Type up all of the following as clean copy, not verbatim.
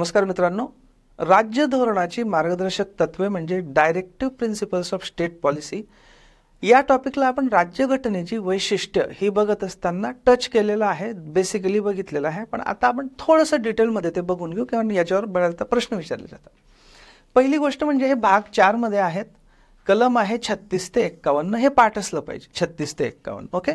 नमस्कार मित्रांनो, राज्य धोरणाची मार्गदर्शक तत्वे म्हणजे directive principles of state policy या टॉपिकला आपण राज्यघटनेची वैशिष्ट्य ही बघत असताना टच केलेलं आहे, बेसिकली बघितलेलं आहे. पण आता आपण थोडंसं डिटेलमध्ये ते बघून घेऊ किंवा याच्यावर बऱ्याचदा प्रश्न विचारले जातात. पहिली गोष्ट म्हणजे हे भाग 4 मध्ये आहेत. कलम आहे 36 ते 51. हे पाठ असलं पाहिजे 36 ते 51. ओके.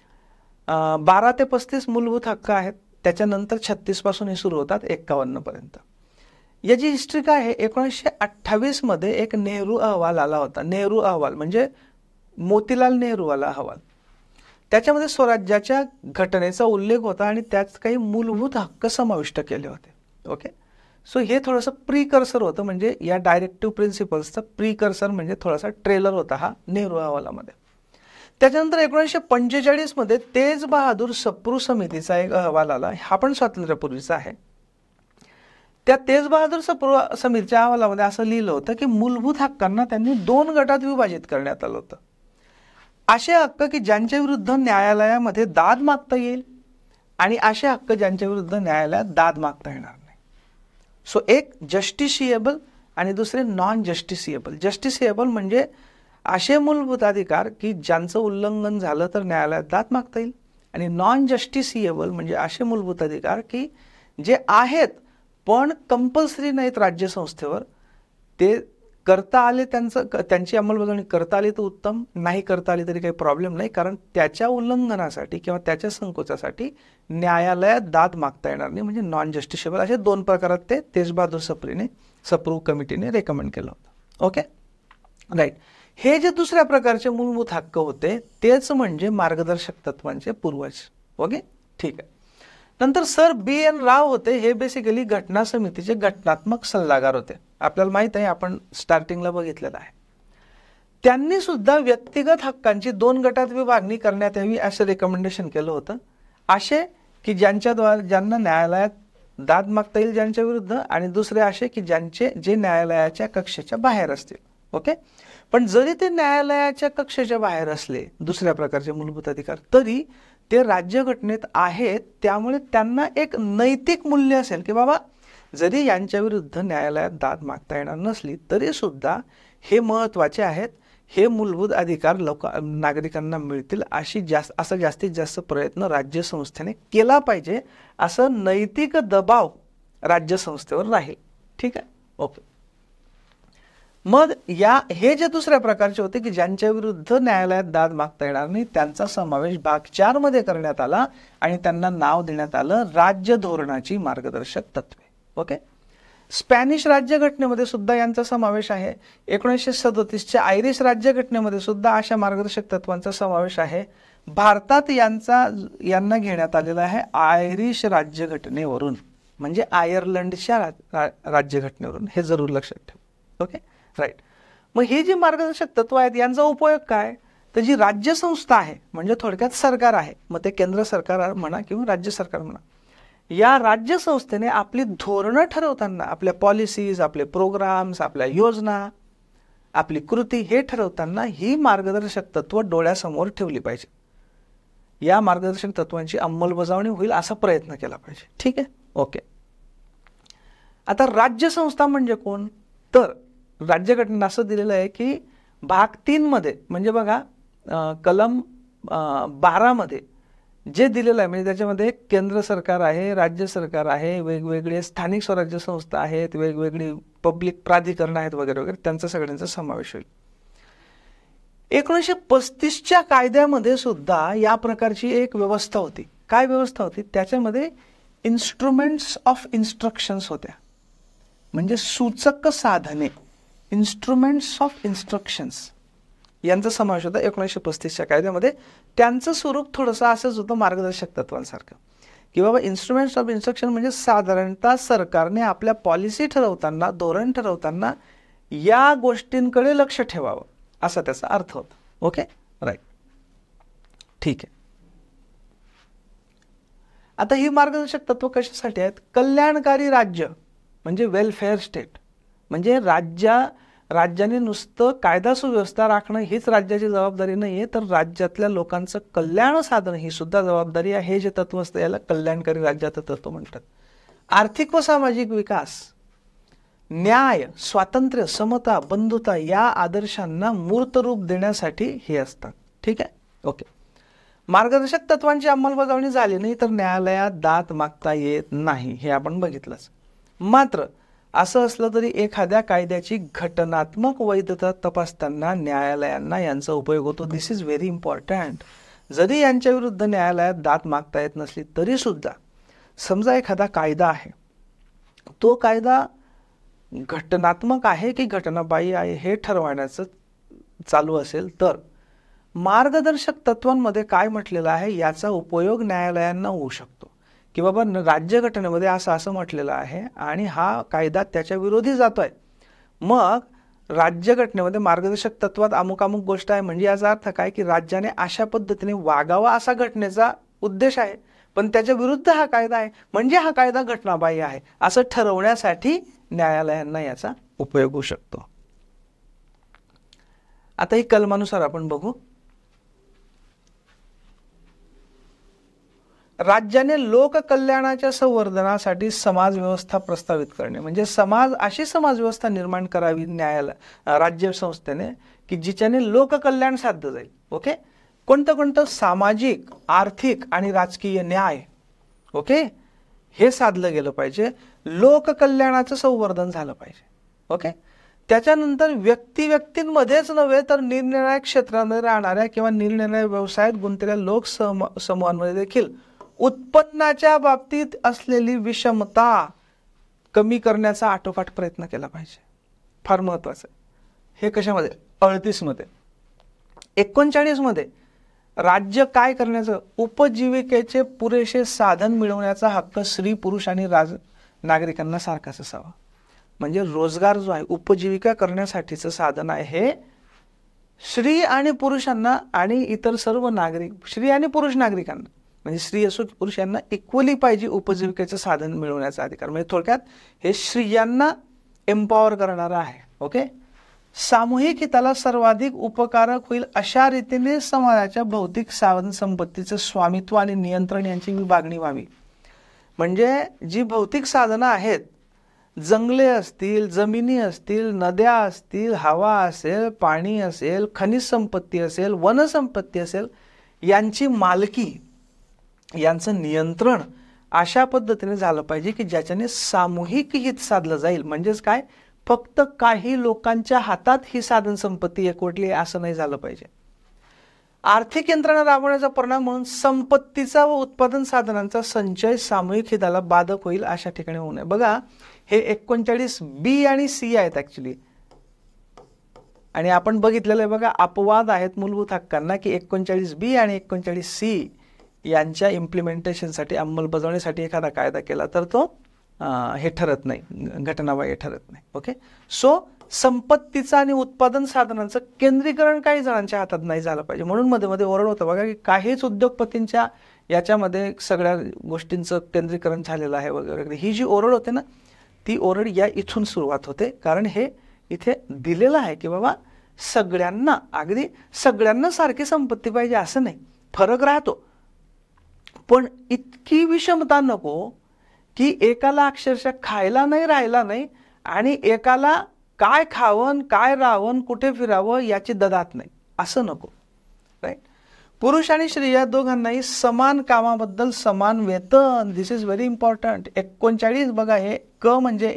12 ते 35 मूलभूत हक्क आहेत. त्याच्यानंतर 36 पासून हे सुरू होतात 51 पर्यंत. याची हिस्ट्री काय आहे? 1928 मध्ये एक नेहरू अहवाल आला होता. नेहरू अहवाल म्हणजे मोतीलाल नेहरूवाला अहवाल. त्याच्यामध्ये स्वराज्याच्या घटनेचा उल्लेख होता आणि त्यात काही मूलभूत हक्क समाविष्ट केले होते. ओके. सो हे थोडंसं प्रीकर्सर होतं, म्हणजे या डायरेक्टिव्ह प्रिन्सिपल्सचा प्रीकर्सर म्हणजे थोडासा ट्रेलर होता हा नेहरू अहवालामध्ये. त्याच्यानंतर 1945 मध्ये तेज बहादूर सप्रू समितीचा एक अहवाल आला. हा पण स्वातंत्र्यापूर्वीचा आहे. त्या तेज बहादूर सप्रू समितीच्या अहवालामध्ये असं लिहिलं होतं की मूलभूत हक्कांना त्यांनी 2 गटात विभाजित करण्यात आलं होतं. असे हक्क की ज्यांच्या विरुद्ध न्यायालयामध्ये दाद मागता येईल आणि असे हक्क ज्यांच्या विरुद्ध न्यायालयात दाद मागता येणार नाही. सो एक जस्टिशिएबल आणि दुसरे नॉन जस्टिशिएबल. जस्टिशिएबल म्हणजे असे मूलभूत अधिकार की ज्यांचं उल्लंघन झालं तर न्यायालयात दाद मागता येईल, आणि नॉन जस्टिशिएबल म्हणजे असे मूलभूत अधिकार की जे आहेत पण कंपल्सरी नाहीत राज्यसंस्थेवर. ते करता आले, त्यांची अंमलबजावणी करता आली तर उत्तम, नाही करता आली तरी काही प्रॉब्लेम नाही, कारण त्याच्या उल्लंघनासाठी किंवा त्याच्या संकोचासाठी न्यायालयात दाद मागता येणार नाही. म्हणजे नॉन जस्टिशिएबल. असे 2 प्रकारात ते तेज बहादूर सप्रू कमिटीने रेकमेंड केलं होतं. Okay, right. हे जे दुसऱ्या प्रकारचे मूलभूत हक्क होते तेच म्हणजे मार्गदर्शक तत्वांचे पूर्वज. ओके, ठीक आहे. नंतर सर B.N. राव होते. हे बेसिकली घटना समितीचे घटनात्मक सल्लागार होते. आपल्याला माहित आहे, आपण स्टार्टिंगला बघितलेलं आहे. त्यांनी सुद्धा व्यक्तिगत हक्कांची 2 गटात विभागणी करण्यात यावी असं रेकमेंडेशन केलं होतं. असे की ज्यांना न्यायालयात दाद मागता येईल ज्यांच्या विरुद्ध, आणि दुसरे असे की जे न्यायालयाच्या कक्षेच्या बाहेर असतील. ओके. पण जरी ते न्यायालयाच्या कक्षेच्या बाहेर असले दुसऱ्या प्रकारचे मूलभूत अधिकार, तरी ते राज्यघटनेत आहेत. त्यामुळे त्यांना एक नैतिक मूल्य असेल की बाबा जरी यांच्या विरुद्ध न्यायालयात दाद मागता येणार नसली तरी सुद्धा हे महत्त्वाचे आहेत, हे मूलभूत अधिकार नागरिकांना मिळतील, असा जास्तीत जास्त प्रयत्न राज्यसंस्थेने केला पाहिजे. असं नैतिक दबाव राज्यसंस्थेवर राहील. ठीक आहे. ओके. मग हे जे दुसऱ्या प्रकारचे होते की ज्यांच्या विरुद्ध न्यायालयात दाद मागता येणार नाही, त्यांचा समावेश भाग 4 मध्ये करण्यात आला आणि त्यांना नाव देण्यात आलं राज्य धोरणाची मार्गदर्शक तत्वे. ओके. स्पॅनिश राज्यघटनेमध्ये सुद्धा यांचा समावेश आहे. 1937च्या आयरिश राज्यघटनेमध्ये सुद्धा अशा मार्गदर्शक तत्वांचा समावेश आहे. भारतात यांना घेण्यात आलेला आहे आयरिश राज्यघटनेवरून, म्हणजे आयर्लंडच्या राज्यघटनेवरून. हे जरूर लक्षात ठेवा. Okay, right. मग हे जे मार्गदर्शक तत्व आहेत यांचा उपयोग काय? तर जी राज्यसंस्था आहे म्हणजे थोडक्यात सरकार आहे, मग ते केंद्र सरकार म्हणा किंवा राज्य सरकार म्हणा, या राज्यसंस्थेने आपली धोरणं ठरवताना, आपल्या पॉलिसीज, आपले प्रोग्राम्स, आपल्या योजना, आपली कृती हे ठरवताना ही मार्गदर्शक तत्व डोळ्यासमोर ठेवली पाहिजे. या मार्गदर्शक तत्वांची अंमलबजावणी होईल असा प्रयत्न केला पाहिजे. ठीक आहे. ओके. आता राज्यसंस्था म्हणजे कोण? तर राज्यघटनेनं असं दिलेलं आहे की भाग 3 मध्ये म्हणजे बघा कलम 12 मध्ये जे दिलेलं आहे, म्हणजे त्याच्यामध्ये केंद्र सरकार आहे, राज्य सरकार आहे, वेगवेगळे स्थानिक स्वराज्य संस्था आहेत, वेगवेगळी पब्लिक प्राधिकरण आहेत वगैरे वगैरे, त्यांचा सगळ्यांचा समावेश होईल. 1935च्या कायद्यामध्ये सुद्धा या प्रकारची एक व्यवस्था होती. काय व्यवस्था होती? त्याच्यामध्ये इन्स्ट्रुमेंट्स ऑफ इन्स्ट्रक्शन्स होत्या, म्हणजे सूचक साधने, इन्स्ट्रुमेंट्स ऑफ इन्स्ट्रक्शन्स यांचा समावेश होता 1935च्या कायद्यामध्ये. त्यांचं स्वरूप थोडंसं असंच होतं मार्गदर्शक तत्वांसारखं, की बाबा इन्स्ट्रुमेंट्स ऑफ इन्स्ट्रक्शन म्हणजे साधारणतः सरकारने आपल्या पॉलिसी ठरवताना, धोरण ठरवताना या गोष्टींकडे लक्ष ठेवावं असा त्याचा अर्थ होता. Okay, right. ठीक आहे. आता ही मार्गदर्शक तत्व कशासाठी आहेत? कल्याणकारी राज्य म्हणजे वेलफेअर स्टेट, म्हणजे राज्याने नुसतं कायदा सुव्यवस्था राखणं हीच राज्याची जबाबदारी नाहीये, तर राज्यातल्या लोकांचं कल्याण साधणं ही सुद्धा जबाबदारी आहे. हे जे तत्व असतं याला कल्याणकारी राज्याचं तत्व म्हणतात. आर्थिक व सामाजिक विकास, न्याय, स्वातंत्र्य, समता, बंधुता या आदर्शांना मूर्त रूप देण्यासाठी हे असतात. ठीक आहे, ओके. मार्गदर्शक तत्वांची अंमलबजावणी झाली नाही तर न्यायालयात दाद मागता येत नाही, हे आपण बघितलंच. मात्र असं असलं तरी एखाद्या कायद्याची घटनात्मक वैधता तपासताना न्यायालयांना यांचा उपयोग होतो. This is very important. जरी यांच्या विरुद्ध न्यायालयात दाद मागता येत नसली तरी सुद्धा समजा एखादा कायदा आहे, तो कायदा घटनात्मक आहे की घटनाबाह्य आहे हे ठरवण्याचं चालू असेल तर मार्गदर्शक तत्वांमध्ये काय म्हटलेलं आहे याचा उपयोग न्यायालयांना होऊ शकतो. की बाबा राज्यघटनेमध्ये असं म्हटलेलं आहे आणि हा कायदा त्याच्या विरोधी जातोय, मग राज्यघटनेमध्ये मार्गदर्शक तत्वात अमुक अमुक गोष्ट आहे म्हणजे याचा अर्थ काय की राज्याने अशा पद्धतीने वागावा असा घटनेचा उद्देश आहे, पण त्याच्या विरुद्ध हा कायदा आहे म्हणजे हा कायदा घटनाबाह्य आहे असं ठरवण्यासाठी न्यायालयांना याचा उपयोग होऊ शकतो. आता ही कलमानुसार आपण बघू. राज्याने लोककल्याणाच्या संवर्धनासाठी समाज व्यवस्था प्रस्तावित करणे म्हणजे अशी समाज व्यवस्था निर्माण करावी राज्य संस्थेने की जिच्याने लोककल्याण साध्य जाईल. ओके, कोणतं सामाजिक, आर्थिक आणि राजकीय न्याय, ओके, हे साधलं गेलं पाहिजे. लोककल्याणाचं संवर्धन झालं पाहिजे. ओके, त्याच्यानंतर व्यक्तींमध्येच नव्हे तर निरनिराळ्या क्षेत्रामध्ये राहणाऱ्या किंवा निरनिराळ्या व्यवसायात गुंतलेल्या लोक समूहांमध्ये देखील उत्पन्नाच्या बाबतीत असलेली विषमता कमी करण्याचा आटोकाट प्रयत्न केला पाहिजे. फार महत्वाचं आहे हे. कशामध्ये? 38 मध्ये. 39 मध्ये राज्य काय करण्याचं, उपजीविकेचे पुरेसे साधन मिळवण्याचा हक्क स्त्री, पुरुष आणि नागरिकांना सारखाच असावा. म्हणजे रोजगार जो आहे, उपजीविका करण्यासाठीचं साधन आहे हे स्त्री आणि पुरुषांना आणि इतर सर्व नागरिक, स्त्री आणि पुरुष नागरिकांना म्हणजे स्त्री असो पुरुष यांना इक्वली पाहिजे उपजीविकेचं साधन मिळवण्याचा अधिकार. म्हणजे थोडक्यात हे स्त्रियांना एम्पॉवर करणारं आहे. ओके, सामूहिक हिताला सर्वाधिक उपकारक होईल अशा रीतीने समाजाच्या भौतिक साधन संपत्तीचं स्वामित्व आणि नियंत्रण यांची विभागणी व्हावी. म्हणजे जी भौतिक साधनं आहेत, जंगले असतील, जमिनी असतील, नद्या असतील, हवा असेल, पाणी असेल, खनिज संपत्ती असेल, वनसंपत्ती असेल, यांची मालकी, यांचं नियंत्रण अशा पद्धतीने झालं पाहिजे की ज्याच्याने सामूहिक हित साधलं जाईल. म्हणजेच काय, फक्त काही लोकांच्या हातात ही साधन संपत्ती एकवटली असं नाही झालं पाहिजे. आर्थिक यंत्रणा राबवण्याचा परिणाम म्हणून संपत्तीचा व उत्पादन साधनांचा संचय सामूहिक हिताला बाधक होईल अशा ठिकाणी होऊ नये. बघा, हे 39B आणि C आहेत ऍक्च्युली, आणि आपण बघितलेलं आहे बघा, अपवाद आहेत मूलभूत हक्कांना की 39B आणि 39C यांच्या इम्प्लिमेंटेशनसाठी, अंमलबजावणीसाठी एखादा कायदा केला तर तो हे ठरत नाही, घटनाबाह्य ठरत नाही. ओके, सो संपत्तीचं आणि उत्पादन साधनांचं केंद्रीकरण काही जणांच्या हातात नाही झालं पाहिजे. म्हणून मध्ये मध्ये ओरड होतं बघा की काहीच उद्योगपतींच्या याच्यामध्ये सगळ्या गोष्टींचं केंद्रीकरण झालेलं आहे वगैरे. ही जी ओरड होते ना, ती ओरड या इथून सुरुवात होते. कारण हे इथे दिलेलं आहे की बाबा सगळ्यांना, अगदी सगळ्यांना सारखी संपत्ती पाहिजे असं नाही, फरक राहतो, पण इतकी विषमता नको की एकाला अक्षरशः खायला नाही, राहायला नाही, आणि एकाला काय खावं, काय राहावं, कुठे फिरावं याची ददात नाही, असं नको. राईट. पुरुष आणि स्त्री या दोघांनाही समान कामाबद्दल समान वेतन. दिस इज व्हेरी इम्पॉर्टंट. 39 बघा, हे क म्हणजे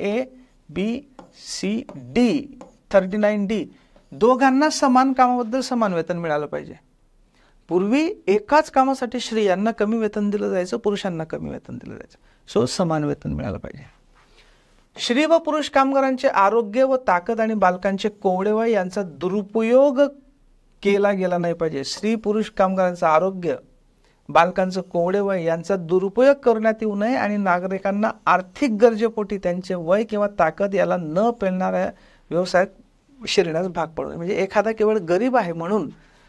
ABCD, 39D, दोघांना समान कामाबद्दल समान वेतन मिळालं पाहिजे. पूर्वी एकाच कामासाठी स्त्रियांना कमी वेतन दिलं जायचं, पुरुषांना कमी वेतन दिलं जायचं. सो समान वेतन मिळालं पाहिजे. स्त्री व पुरुष कामगारांचे आरोग्य व ताकद आणि बालकांचे कोवळे वय यांचा दुरुपयोग केला गेला नाही पाहिजे. स्त्री पुरुष कामगारांचं आरोग्य, बालकांचं कोवळे वय यांचा दुरुपयोग करण्यात येऊ नये आणि नागरिकांना आर्थिक गरजेपोटी त्यांचे वय किंवा ताकद याला न पेलणाऱ्या व्यवसायात शिरण्यास भाग पडू नये. म्हणजे एखादा केवळ गरीब आहे म्हणून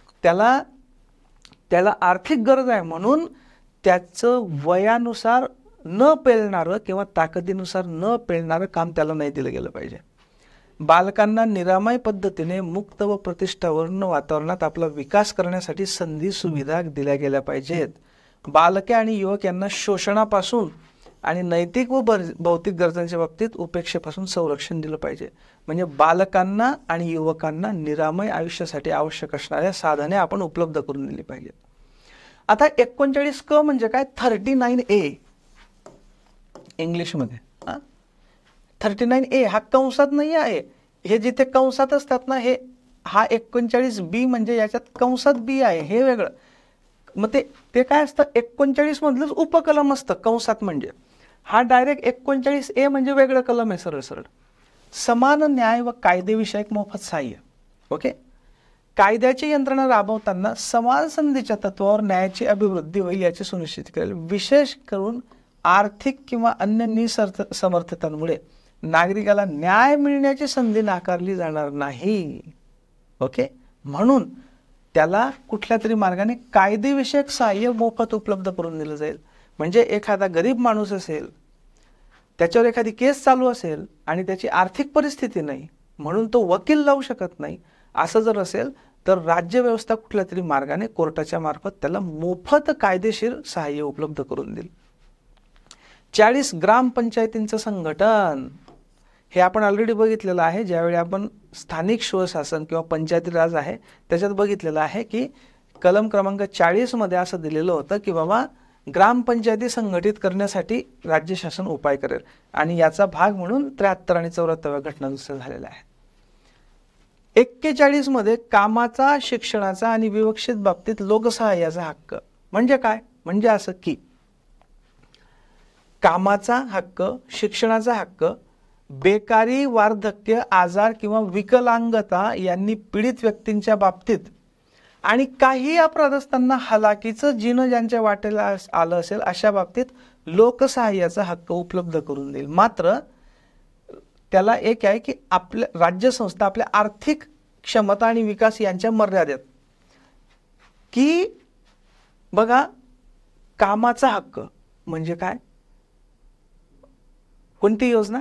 त्याला आर्थिक गरज आहे म्हणून त्याचं वयानुसार न पेलणारं किंवा ताकदीनुसार न पेलणारं काम त्याला नाही दिलं गेलं पाहिजे. बालकांना निरामय पद्धतीने मुक्त व प्रतिष्ठापूर्ण वातावरणात आपला विकास करण्यासाठी संधी सुविधा दिल्या गेल्या पाहिजेत. बालके आणि युवक यांना शोषणापासून आणि नैतिक व भौतिक गरजांच्या बाबतीत उपेक्षेपासून संरक्षण दिलं पाहिजे. म्हणजे बालकांना आणि युवकांना निरामय आयुष्यासाठी आवश्यक असणाऱ्या साधने आपण उपलब्ध करून दिली पाहिजेत. आता 39 क म्हणजे काय? 39A इंग्लिशमध्ये. 39A हा कंसात नाही आहे. हे जिथे कंसात असतात ना, हा 39B म्हणजे याच्यात कंसात बी आहे, हे वेगळं. मग ते काय असतं? 39 मधलंच उपकलम असतं कंसात. म्हणजे हा डायरेक्ट 39A म्हणजे वेगळं कलम आहे. सरळ सरळ समान न्याय व कायदेविषयक मोफत सहाय्य. ओके. कायद्याची यंत्रणा राबवताना समान संधीच्या तत्वावर न्यायाची अभिवृद्धी होईल याची सुनिश्चित करेल. विशेष करून आर्थिक किंवा अन्य निसमर्थतांमुळे नागरिकाला न्याय मिळण्याची संधी नाकारली जाणार नाही. ओके. म्हणून त्याला कुठल्या तरी मार्गाने कायदेविषयक सहाय्य मोफत उपलब्ध करून दिलं जाईल. म्हणजे एखादा गरीब माणूस असेल, त्याच्यावर एखादी केस चालू असेल आणि त्याची आर्थिक परिस्थिती नाही म्हणून तो वकील लावू शकत नाही, असं जर असेल तर राज्य व्यवस्था कुठल्या तरी मार्गाने कोर्टाच्या मार्फत त्याला मोफत कायदेशीर सहाय्य उपलब्ध करून देईल. 40 ग्रामपंचायतींचं संघटन हे आपण ऑलरेडी बघितलेलं आहे. ज्यावेळी आपण स्थानिक स्वशासन किंवा पंचायती राज आहे त्याच्यात बघितलेलं आहे की कलम क्रमांक 40 मध्ये असं दिलेलं होतं की बाबा ग्रामपंचायती संघटित करण्यासाठी राज्य शासन उपाय करेल आणि याचा भाग म्हणून 73 आणि 74व्या घटनादुरुस्त्या झालेल्या आहेत. 41 मध्ये कामाचा, शिक्षणाचा आणि विवक्षित बाबतीत लोकसहाय्याचा हक्क म्हणजे काय? म्हणजे असं की कामाचा हक्क, शिक्षणाचा हक्क, बेकारी, वार्धक्य, आजार किंवा विकलांगता यांनी पीडित व्यक्तींच्या बाबतीत आणि काही अपराधस्थांना हलाखीचं जिनं ज्यांच्या वाटेला आलं असेल अशा बाबतीत लोकसहाय्याचा हक्क उपलब्ध करून देईल. मात्र त्याला एक आहे की आपल्या राज्य संस्था आपल्या आर्थिक क्षमता आणि विकास यांच्या मर्यादेत, की बघा कामाचा हक्क म्हणजे काय? कोणती योजना?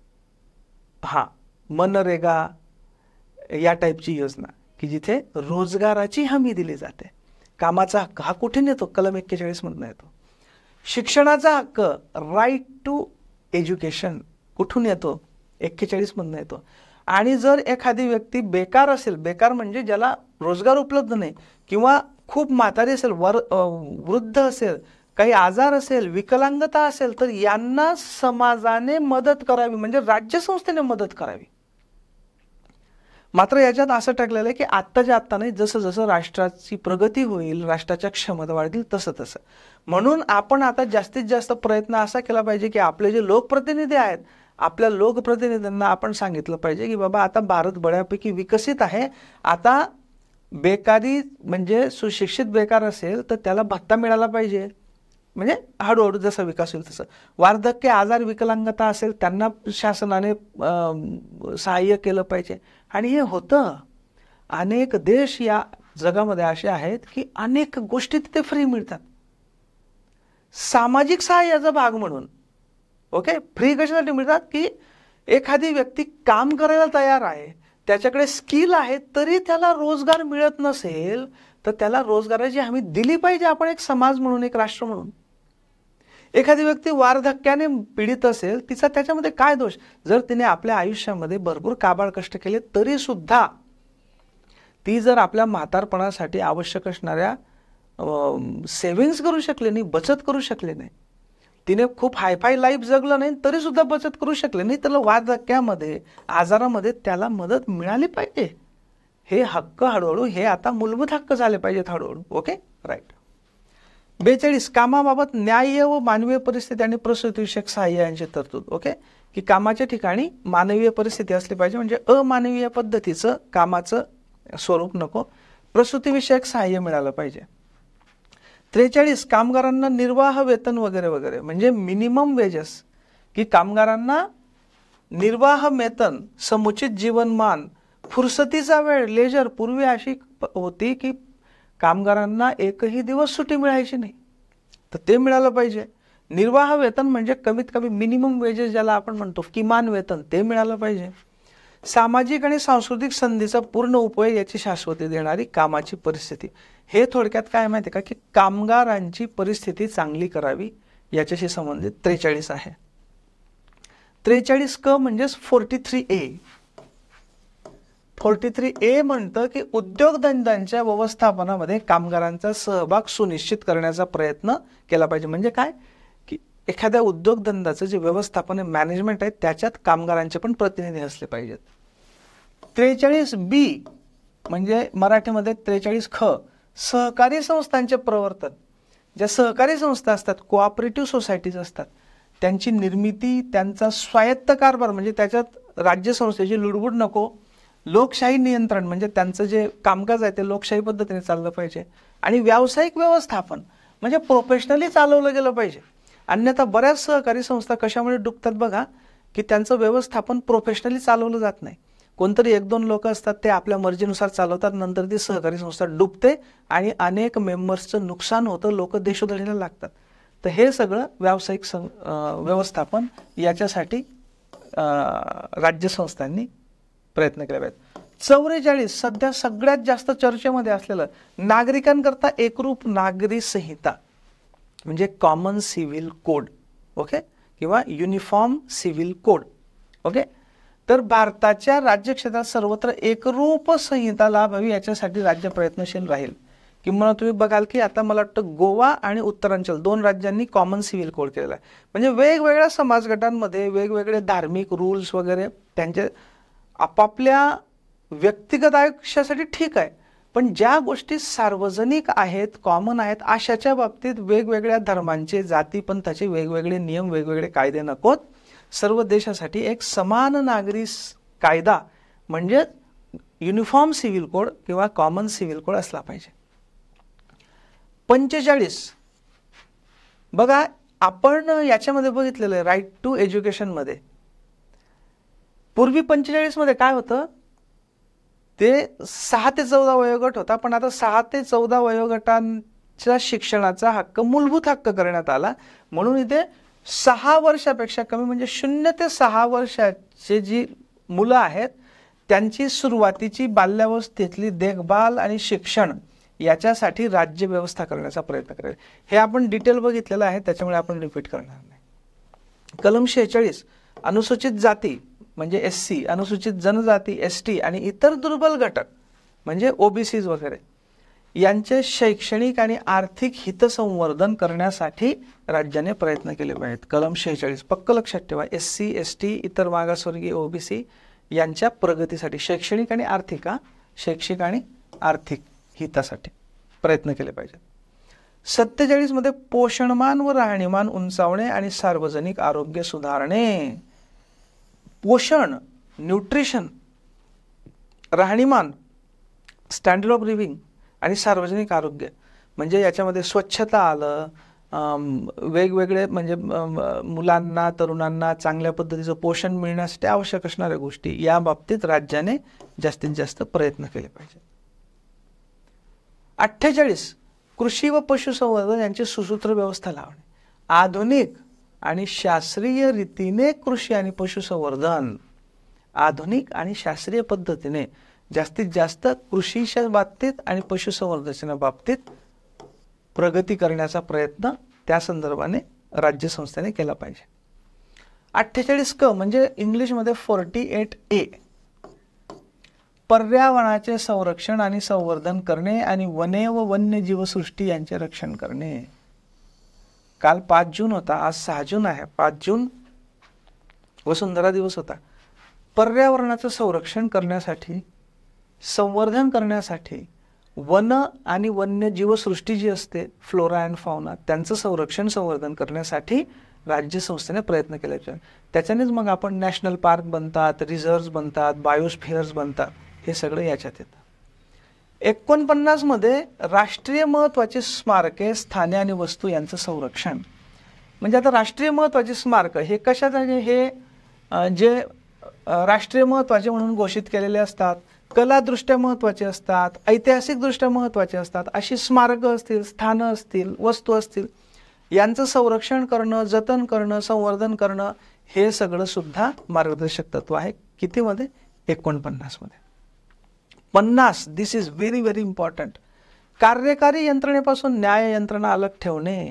मनरेगा या टाईपची योजना की जिथे रोजगाराची हमी दिली जाते. कामाचा हक्क हा कुठे येतो? कलम 41 मधून येतो. शिक्षणाचा हक्क, राईट टू एज्युकेशन, कुठून येतो? 41 मधून येतो. आणि जर एखादी व्यक्ती बेकार असेल, बेकार म्हणजे ज्याला रोजगार उपलब्ध नाही किंवा खूप म्हातारी असेल, वृद्ध असेल, काही आजार असेल, विकलांगता असेल, तर यांना समाजाने मदत करावी म्हणजे राज्य संस्थेने मदत करावी. मात्र याच्यात असं टाकलेलं आहे की आत्ताच्या आत्ता नाही, जसं जसं राष्ट्राची प्रगती होईल, राष्ट्राच्या क्षमता वाढतील तसं तसं. म्हणून आपण आता जास्तीत जास्त प्रयत्न असा केला पाहिजे की आपले जे लोकप्रतिनिधी आहेत, आपल्या लोकप्रतिनिधींना आपण सांगितलं पाहिजे की बाबा आता भारत बऱ्यापैकी विकसित आहे, आता बेकारी म्हणजे सुशिक्षित बेकार असेल तर त्याला भत्ता मिळाला पाहिजे. म्हणजे हळूहळू जसा विकास होईल तसं. वार्धक्य, आजार, विकलांगता असेल त्यांना शासनाने सहाय्य केलं पाहिजे. आणि हे होतं. अनेक देश या जगामध्ये असे आहेत की अनेक गोष्टी तिथे फ्री मिळतात सामाजिक सहाय्याचा भाग म्हणून. ओके. फ्री कशासाठी मिळतात? की एखादी व्यक्ती काम करायला तयार आहे, त्याच्याकडे स्किल आहे, तरी त्याला रोजगार मिळत नसेल तर त्याला रोजगाराची हमी दिली पाहिजे आपण एक समाज म्हणून, एक राष्ट्र म्हणून. एखादी व्यक्ती वार्धक्याने पीडित असेल, तिचा त्याच्यामध्ये काय दोष? जर तिने आपल्या आयुष्यामध्ये भरपूर काबाड कष्ट केले तरी सुद्धा ती जर आपल्या म्हातारपणासाठी आवश्यक असणाऱ्या सेव्हिंग्स करू शकले नाही, बचत करू शकले नाही, तिने खूप हायफाय लाईफ जगलं नाही तरी सुद्धा बचत करू शकले नाही, त्याला वार्धक्यामध्ये, आजारामध्ये त्याला मदत मिळाली पाहिजे. हे हक्क हळूहळू हे आता मूलभूत हक्क झाले पाहिजेत हळूहळू. ओके. राईट. 42 कामाबाबत न्याय्य व मानवीय परिस्थिती आणि प्रसूतीविषयक सहाय्य यांची तरतूद. ओके. की कामाच्या ठिकाणी मानवीय परिस्थिती असली पाहिजे, म्हणजे अमानवीय पद्धतीचं कामाचं स्वरूप नको, प्रसूतीविषयक सहाय्य मिळालं पाहिजे. 43 कामगारांना निर्वाह वेतन वगैरे वगैरे म्हणजे मिनिमम वेजेस, की कामगारांना निर्वाह वेतन, समुचित जीवनमान, फुरसतीचा वेळ, लेजर. पूर्वी अशी होती की कामगारांना एकही दिवस सुट्टी मिळायची नाही, तर ते मिळालं पाहिजे. निर्वाह वेतन म्हणजे कमीत कमी मिनिमम वेजेस ज्याला आपण म्हणतो, किमान वेतन, ते मिळालं पाहिजे. सामाजिक आणि सांस्कृतिक संधीचा पूर्ण उपयोग याची शाश्वती देणारी कामाची परिस्थिती. हे थोडक्यात काय माहिती का, की कामगारांची परिस्थिती चांगली करावी, याच्याशी संबंधित 43 आहे. 43 क म्हणजेच 43A. 43A म्हणतं की उद्योगधंद्यांच्या व्यवस्थापनामध्ये कामगारांचा सहभाग सुनिश्चित करण्याचा प्रयत्न केला पाहिजे. म्हणजे काय की एखाद्या उद्योगधंद्याचं जे व्यवस्थापन आहे, मॅनेजमेंट आहे, त्याच्यात कामगारांचे पण प्रतिनिधी असले पाहिजेत. 43B म्हणजे मराठीमध्ये 43 ख सहकारी संस्थांचे प्रवर्तन. ज्या सहकारी संस्था असतात, कोऑपरेटिव्ह सोसायटीज असतात, त्यांची निर्मिती, त्यांचा स्वायत्त कारभार म्हणजे त्याच्यात राज्य संस्थेची लुडबुड नको, लोकशाही नियंत्रण म्हणजे त्यांचं जे कामकाज आहे ते लोकशाही पद्धतीने चाललं पाहिजे, आणि व्यावसायिक व्यवस्थापन म्हणजे प्रोफेशनली चालवलं गेलं पाहिजे. अन्यथा बऱ्याच सहकारी संस्था कशामुळे डुबतात बघा, की त्यांचं व्यवस्थापन प्रोफेशनली चालवलं जात नाही. कोणतरी 1-2 लोक असतात, ते आपल्या मर्जीनुसार चालवतात, नंतर ती सहकारी संस्था डुबते आणि अनेक मेंबर्सचं नुकसान होतं, लोक देशोधडीला लागतात. तर हे सगळं व्यावसायिक व्यवस्थापन याच्यासाठी राज्य संस्थांनी प्रयत्न केले पाहिजेत. 44 सध्या सगळ्यात जास्त चर्चेमध्ये असलेलं नागरिकांकरता एकरूप नागरी संहिता म्हणजे कॉमन सिव्हिल कोड. ओके, किंवा युनिफॉर्म सिव्हिल कोड. ओके, तर भारताच्या राज्यक्षेत्रात सर्वत्र एकरूप संहिता लाभावी याच्यासाठी राज्य प्रयत्नशील राहील. किंवा तुम्ही बघाल की आता मला वाटतं गोवा आणि उत्तरांचल 2 राज्यांनी कॉमन सिव्हिल कोड केलेला आहे. म्हणजे वेगवेगळ्या समाज गटांमध्ये वेगवेगळे धार्मिक रूल्स वगैरे त्यांचे आपापल्या व्यक्तिगत आयुष्यासाठी ठीक आहे, पण ज्या गोष्टी सार्वजनिक आहेत, कॉमन आहेत, अशाच्या बाबतीत वेगवेगळ्या धर्मांचे, जातीपंथाचे वेगवेगळे नियम, वेगवेगळे कायदे नकोत. सर्व देशासाठी एक समान नागरी कायदा म्हणजे युनिफॉर्म सिव्हिल कोड किंवा कॉमन सिव्हिल कोड असला पाहिजे. 45 बघा, आपण याच्यामध्ये बघितलेलं आहे राईट टू एज्युकेशन मध्ये. पूर्वी 45 मध्ये काय होतं, ते 6 ते 14 वयोगट होता, पण आता 6 ते 14 वयोगटांच्या शिक्षणाचा हक्क मूलभूत हक्क करण्यात आला. म्हणून इथे 6 वर्षापेक्षा कमी म्हणजे 0 ते 6 वर्षाचे जी मुलं आहेत त्यांची सुरुवातीची बाल्यावस्थेतली देखभाल आणि शिक्षण याच्यासाठी राज्य व्यवस्था करण्याचा प्रयत्न करेल. हे आपण डिटेल बघितलेलं आहे, त्याच्यामुळे आपण रिपीट करणार नाही. कलम 46 अनुसूचित जाती म्हणजे SC, अनुसूचित जनजाती ST आणि इतर दुर्बल घटक म्हणजे OBCs वगैरे यांचे शैक्षणिक आणि आर्थिक हितसंवर्धन करण्यासाठी राज्याने प्रयत्न केले पाहिजेत. कलम 46 पक्क लक्षात ठेवा. SC, ST, इतर मागासवर्गीय OBC यांच्या प्रगतीसाठी शैक्षणिक आणि आर्थिक हितासाठी प्रयत्न केले पाहिजेत. 47 मध्ये पोषणमान व राहणीमान उंचावणे आणि सार्वजनिक आरोग्य सुधारणे. पोषण, न्यूट्रिशन, राहणीमान, स्टँडर्ड ऑफ लिव्हिंग आणि सार्वजनिक आरोग्य म्हणजे याच्यामध्ये स्वच्छता आलं, वेगवेगळे म्हणजे मुलांना, तरुणांना चांगल्या पद्धतीचं पोषण मिळण्यासाठी आवश्यक असणाऱ्या गोष्टी, या बाबतीत राज्याने जास्तीत जास्त प्रयत्न केले पाहिजे. 48 कृषी व पशुसंवर्धन यांची सुसूत्र व्यवस्था लावणे. आधुनिक आणि शास्त्रीय रीतीने कृषी आणि पशुसंवर्धन, आधुनिक आणि शास्त्रीय पद्धतीने जास्तीत जास्त कृषीच्या बाबतीत आणि पशुसंवर्धनाच्या बाबतीत प्रगती करण्याचा प्रयत्न त्या संदर्भाने राज्य संस्थेने केला पाहिजे. 48 क म्हणजे इंग्लिशमध्ये 48A पर्यावरणाचे संरक्षण आणि संवर्धन करणे आणि वने व वन्यजीवसृष्टी यांचे रक्षण करणे. काल 5 जून होता, आज 6 जून आहे. 5 जून वसुंधरा दिवस होता. पर्यावरणाचं संरक्षण करण्यासाठी, संवर्धन करण्यासाठी, वन आणि वन्यजीवसृष्टी जी असते फ्लोरा अँड फाउना त्यांचं संरक्षण संवर्धन करण्यासाठी राज्य संस्थेने प्रयत्न केले पाहिजे. त्याच्यानेच मग आपण नॅशनल पार्क बनतात, रिझर्व्स बनतात, बायोस्फिअर्स बनतात, हे सगळं याच्यात येतं. 49 मध्ये राष्ट्रीय महत्त्वाची स्मारके, स्थाने आणि वस्तू यांचं संरक्षण. म्हणजे आता राष्ट्रीय महत्त्वाची स्मारक हे कशात आहे, हे जे राष्ट्रीय महत्त्वाचे म्हणून घोषित केलेले असतात, कलादृष्ट्या महत्त्वाचे असतात, ऐतिहासिकदृष्ट्या महत्त्वाचे असतात, अशी स्मारकं असतील, स्थानं असतील, वस्तू असतील, यांचं संरक्षण करणं, जतन करणं, संवर्धन करणं हे सगळं सुद्धा मार्गदर्शक तत्व आहे. कितीमध्ये? 49 मध्ये. 50 this is very very important. कार्यकारी यंत्रणेपासून न्याय यंत्रणा अलग ठेवणे.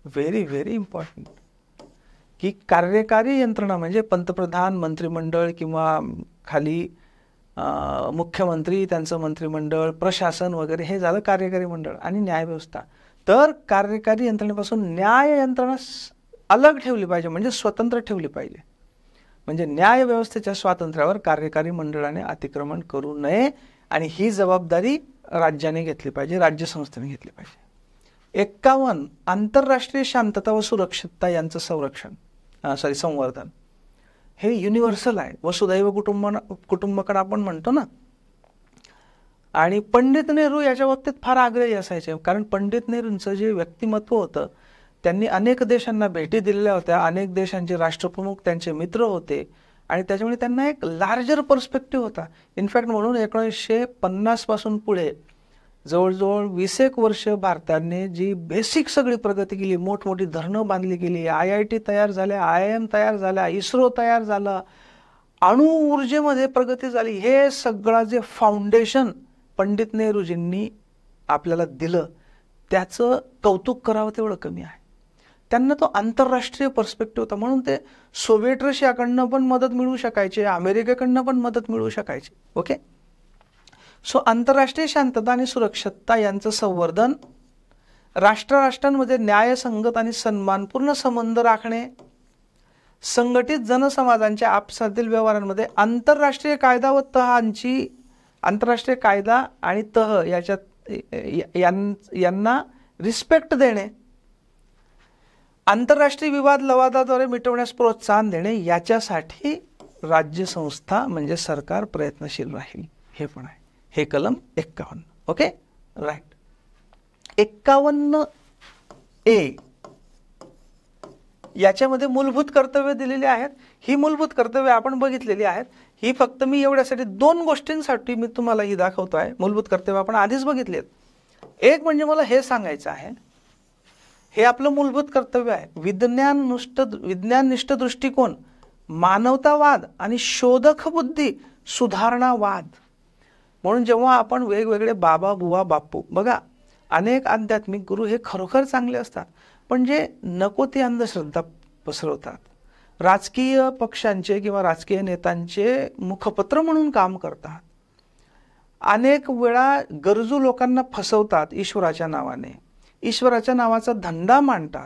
व्हेरी व्हेरी इम्पॉर्टंट, की कार्यकारी यंत्रणा म्हणजे पंतप्रधान, मंत्रिमंडळ किंवा खाली मुख्यमंत्री, त्यांचं मंत्रिमंडळ, प्रशासन वगैरे, हे झालं कार्यकारी मंडळ. आणि न्यायव्यवस्था, तर कार्यकारी यंत्रणेपासून न्याय यंत्रणा अलग ठेवली पाहिजे, म्हणजे स्वतंत्र ठेवली पाहिजे. म्हणजे न्याय व्यवस्थेच्या स्वातंत्र्यावर कार्यकारी मंडळाने अतिक्रमण करू नये आणि ही जबाबदारी राज्याने घेतली पाहिजे, राज्य संस्थेने घेतली पाहिजे. 51 आंतरराष्ट्रीय शांतता व सुरक्षितता यांचं संवर्धन. हे युनिव्हर्सल आहे, वसुदैव कुटुंबकम आपण म्हणतो ना. आणि पंडित नेहरू याच्या बाबतीत फार आग्रही असायचे, कारण पंडित नेहरूंचं जे व्यक्तिमत्व होतं, त्यांनी अनेक देशांना भेटी दिलेल्या होत्या, अनेक देशांचे राष्ट्रप्रमुख त्यांचे मित्र होते आणि त्याच्यामुळे त्यांना एक लार्जर पर्स्पेक्टिव्ह होता. इनफॅक्ट म्हणून 1950 पासून पुढे जवळजवळ 20 वर्ष भारताने जी बेसिक सगळी प्रगती केली, मोठमोठी धरणं बांधली गेली, IIT तयार झाल्या, IIM तयार झाल्या, इस्रो तयार झाला, अणु ऊर्जेमध्ये प्रगती झाली, हे सगळं जे फाउंडेशन पंडित नेहरूजींनी आपल्याला दिलं, त्याचं कौतुक करावं तेवढं कमी आहे. त्यांना तो आंतरराष्ट्रीय पर्स्पेक्टिव्ह होता, म्हणून ते सोव्हिएट रशियाकडनं पण मदत मिळू शकायचे, अमेरिकेकडनं पण मदत मिळू शकायची. ओके, सो आंतरराष्ट्रीय शांतता आणि सुरक्षितता यांचं संवर्धन, राष्ट्रांमध्ये न्यायसंगत आणि सन्मानपूर्ण संबंध राखणे, संघटित जनसमाजांच्या आपसातील व्यवहारांमध्ये आंतरराष्ट्रीय कायदा व तहांची, आंतरराष्ट्रीय कायदा आणि तह यांना रिस्पेक्ट देणे, आंतरराष्ट्रीय विवाद लवादाद्वारे मिटवण्यास प्रोत्साहन देणे, याच्यासाठी राज्यसंस्था म्हणजे सरकार प्रयत्नशील राहील. हे पण आहे, हे कलम 51. Okay, right. 51A याच्यामध्ये मूलभूत कर्तव्य दिलेली आहेत. ही मूलभूत कर्तव्य आपण बघितलेली आहेत. ही फक्त मी एवढ्यासाठी 2 गोष्टींसाठी मी तुम्हाला ही दाखवतो आहे. मूलभूत कर्तव्य आपण आधीच बघितलेत. एक म्हणजे मला हे सांगायचं आहे, हे आपलं मूलभूत कर्तव्य आहे. विज्ञाननिष्ठ दृष्टिकोन, मानवतावाद आणि शोधक बुद्धी, सुधारणावाद. म्हणून जेव्हा आपण वेगवेगळे बाबा, बुवा, बापू, बघा, अनेक आध्यात्मिक गुरु हे खरोखर चांगले असतात, पण जे नको ती अंधश्रद्धा पसरवतात, राजकीय पक्षांचे किंवा राजकीय नेत्यांचे मुखपत्र म्हणून काम करतात, अनेक वेळा गरजू लोकांना फसवतात ईश्वराच्या नावाने, ईश्वराच्या नावाचा धंदा मांडतात,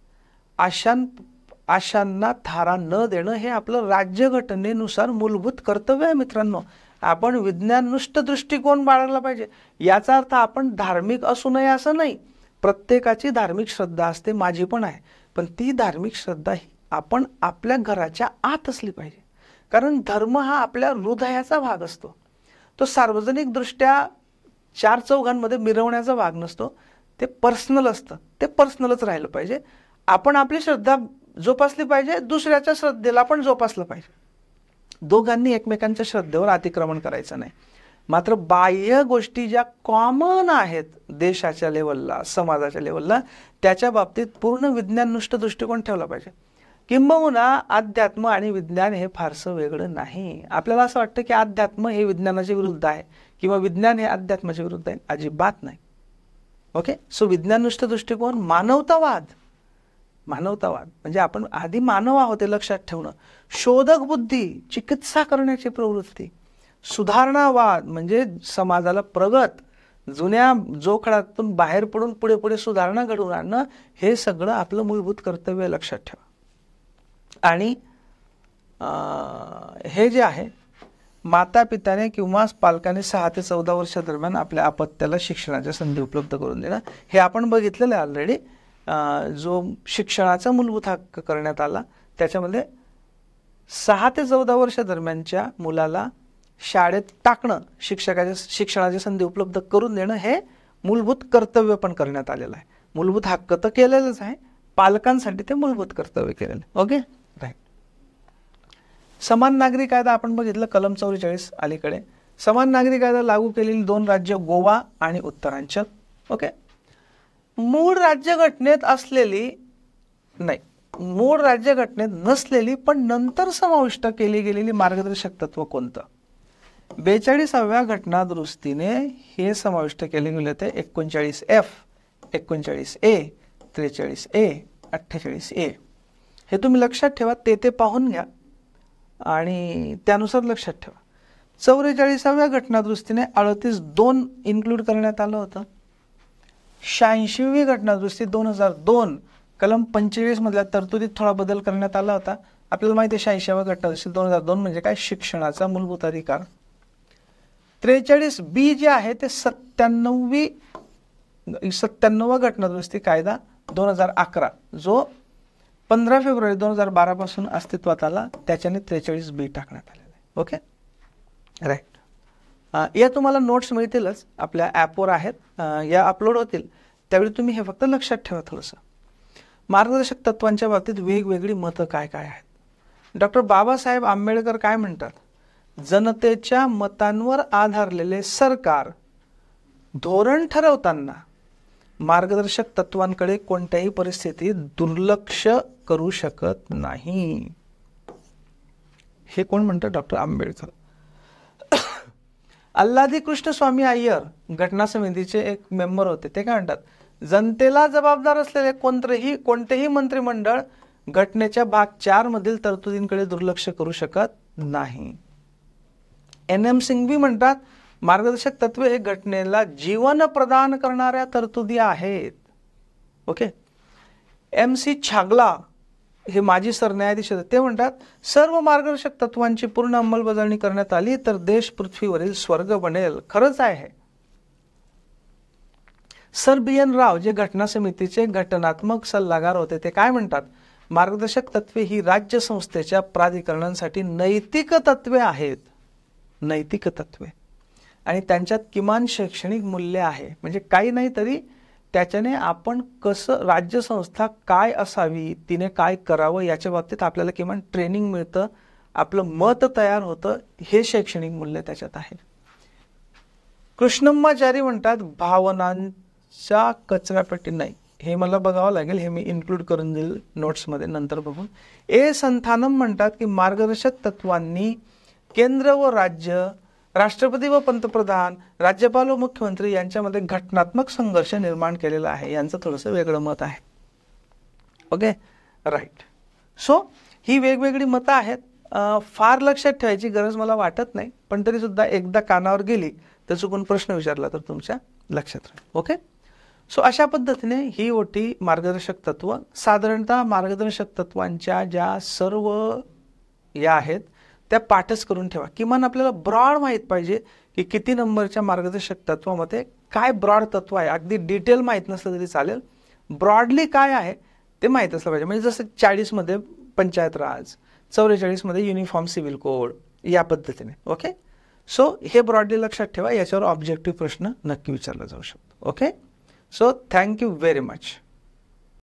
आशांना थारा न देणं हे आपलं राज्यघटनेनुसार मूलभूत कर्तव्य आहे. मित्रांनो, आपण विज्ञाननिष्ठ दृष्टिकोन बाळगला पाहिजे. याचा अर्थ आपण धार्मिक असू नये असं नाही. प्रत्येकाची धार्मिक श्रद्धा असते, माझी पण आहे, पण ती धार्मिक श्रद्धा ही आपण आपल्या घराच्या आत असली पाहिजे. कारण धर्म हा आपल्या हृदयाचा भाग असतो. तो सार्वजनिक दृष्ट्या 4 चौघांमध्ये मिरवण्याचा भाग नसतो. ते पर्सनल असतं, ते पर्सनलच राहिलं पाहिजे. आपण आपली श्रद्धा जोपासली पाहिजे, दुसऱ्याच्या श्रद्धेला पण जोपासलं पाहिजे. दोघांनी एकमेकांच्या श्रद्धेवर अतिक्रमण करायचं नाही. मात्र बाह्य गोष्टी ज्या कॉमन आहेत देशाच्या लेवलला, समाजाच्या लेवलला, त्याच्या बाबतीत पूर्ण विज्ञाननिष्ठ दृष्टिकोन ठेवला पाहिजे. किंबहुना अध्यात्म आणि विज्ञान हे फारसं वेगळं नाही. आपल्याला असं वाटतं की अध्यात्म हे विज्ञानाच्या विरुद्ध आहे किंवा विज्ञान हे अध्यात्माच्या विरुद्ध आहे. अजिबात नाही. ओके, सो विज्ञाननिष्ठ दृष्टिकोन, मानवतावाद म्हणजे आपण आधी मानव आहोत हे लक्षात ठेवणं, शोधक बुद्धी, चिकित्सा करण्याची प्रवृत्ती, सुधारणावाद म्हणजे समाजाला प्रगत, जुन्या जोखडातून बाहेर पडून पुढे पुढे सुधारणा घडवून आणणं, हे सगळं आपलं मूलभूत कर्तव्य लक्षात ठेवा. आणि हे जे आहे, माता पित्याने किंवा पालकाने 6 ते 14 वर्षादरम्यान आपल्या अपत्याला शिक्षणाच्या संधी उपलब्ध करून देणं, हे आपण बघितलेलं आहे ऑलरेडी. जो शिक्षणाचा मूलभूत हक्क करण्यात आला, त्याच्यामध्ये 6 ते 14 वर्ष दरम्यानच्या मुलाला शाळेत टाकणं, शिक्षणाची संधी उपलब्ध करून देणं, हे मूलभूत कर्तव्य पण करण्यात आलेलं आहे. मूलभूत हक्क तर केलेलंच आहे, पालकांसाठी ते मूलभूत कर्तव्य केलेलं आहे. Okay, right. समान नागरी कायदा आपण बघितलं, कलम 44 अलीकडे. समान नागरी कायदा लागू केलेली 2 राज्य, गोवा आणि उत्तरांचल. ओके, मूळ राज्यघटनेत असलेली नाही, मूळ राज्यघटनेत नसलेली पण नंतर समाविष्ट केली गेलेली मार्गदर्शक तत्व कोणतं? 42व्या घटना दुरुस्तीने हे समाविष्ट केले गेले होते. 39F, 39A, 43A, 48A हे तुम्ही लक्षात ठेवा, ते पाहून घ्या आणि त्यानुसार लक्षात ठेवा. 44व्या घटनादुरुस्तीने 38(2) इन्क्लूड करण्यात आलं होतं. 86वी घटनादुरुस्ती 2002 कलम 45 मधल्या तरतुदीत थोडा बदल करण्यात आला होता. आपल्याला माहिती आहे 86व्या घटनादुरुस्ती 2002 म्हणजे काय, शिक्षणाचा मूलभूत अधिकार. 43B जे आहे ते 97वा घटनादुरुस्ती कायदा 2011 जो 15 फेब्रुवारी 2012 पासून अस्तित्वात आला, त्याच्याने 43B टाकण्यात आलेला आहे. Okay, right. या तुम्हाला नोट्स मिळतीलच, आपल्या ॲपवर आहेत, या अपलोड होतील, त्यावेळी तुम्ही हे फक्त लक्षात ठेवा थोडंसं. मार्गदर्शक तत्वांच्या बाबतीत वेगवेगळी मतं काय काय आहेत. डॉक्टर बाबासाहेब आंबेडकर काय म्हणतात, जनतेच्या मतांवर आधारलेले सरकार धोरण ठरवताना मार्गदर्शक तत्वांकडे कोणत्याही परिस्थितीत दुर्लक्ष करू शकत नाही. हे कोण म्हणतात, डॉक्टर आंबेडकर. आल्हादी कृष्णस्वामी अय्यर घटना समितीचे एक मेंबर होते, ते काय म्हणतात, जनतेला जबाबदार असलेले कोणतेही मंत्रिमंडळ घटनेच्या भाग 4 मधील तरतुदींकडे दुर्लक्ष करू शकत नाही. NM सिंघवी म्हणतात, मार्गदर्शक तत्वे हे घटनेला जीवन प्रदान करणाऱ्या तरतुदी आहेत. ओके. MC छागला हे माजी सरन्यायाधीश होते, ते म्हणतात, सर्व मार्गदर्शक तत्वांची पूर्ण अंमलबजावणी करण्यात आली तर देश पृथ्वीवरील स्वर्ग बनेल. खरंच आहे. सर BN राव जे घटना समितीचे घटनात्मक सल्लागार होते, ते काय म्हणतात, मार्गदर्शक तत्वे ही राज्य संस्थेच्या प्राधिकरणांसाठी नैतिक तत्वे आहेत. नैतिक तत्वे आणि त्यांच्यात किमान शैक्षणिक मूल्य आहे. म्हणजे काही नाही तरी त्याच्याने आपण कसं, राज्य संस्था काय असावी, तिने काय करावं याच्या बाबतीत आपल्याला किमान ट्रेनिंग मिळतं, आपलं मत तयार होतं, हे शैक्षणिक मूल्य त्याच्यात आहे. कृष्णम्माचारी म्हणतात, भावनांच्या कचरापेटी नाही. हे मला बघावं लागेल, हे मी इन्क्लूड करून देईल नोट्समध्ये नंतर बघून. संथानम म्हणतात की मार्गदर्शक तत्वांनी केंद्र व राज्य, राष्ट्रपती व पंतप्रधान, राज्यपाल व मुख्यमंत्री यांच्यामध्ये घटनात्मक संघर्ष निर्माण केलेला आहे. यांचं थोडंसं वेगळं मत आहे. Okay, right. सो ही वेगवेगळी मतं आहेत. फार लक्षात ठेवायची गरज मला वाटत नाही, पण तरी सुद्धा एकदा कानावर गेली तर चुकून प्रश्न विचारला तर तुमच्या लक्षात राहील. ओके. सो अशा पद्धतीने ही होती मार्गदर्शक तत्व. साधारणतः मार्गदर्शक तत्वांच्या ज्या सर्व या आहेत त्या पाठच करून ठेवा. किमान आपल्याला ब्रॉड माहीत पाहिजे की किती नंबरच्या मार्गदर्शक तत्वामध्ये काय ब्रॉड तत्व आहे. अगदी डिटेल माहीत नसलं तरी चालेल, ब्रॉडली काय आहे ते माहीत असलं पाहिजे. म्हणजे जसं 40 मध्ये पंचायत राज, 44 मध्ये युनिफॉर्म सिव्हिल कोड, या पद्धतीने. ओके. सो हे ब्रॉडली लक्षात ठेवा. याच्यावर ऑब्जेक्टिव्ह प्रश्न नक्की विचारला जाऊ शकतो. Okay. So thank you very much.